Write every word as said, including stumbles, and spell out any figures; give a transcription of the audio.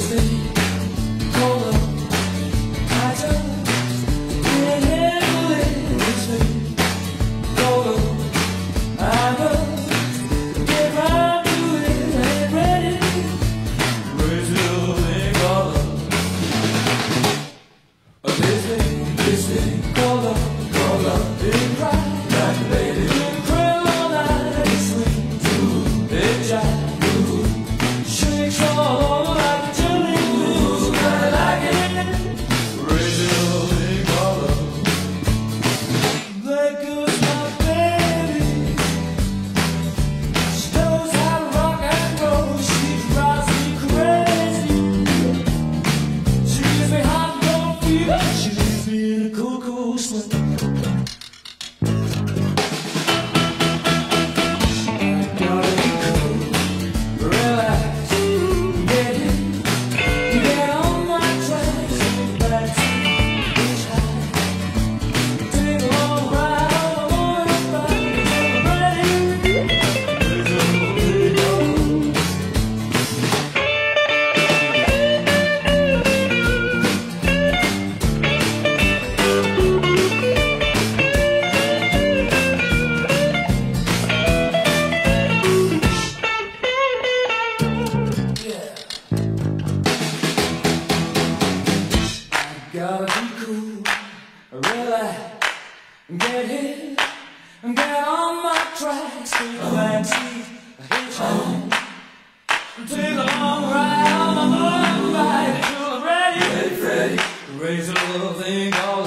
Gotta be cool, relax, get hit, get on my tracks, take a backseat, hitchhike, take a long ride on my motorbike, till I'm ready, ready, ready, raise a little thing called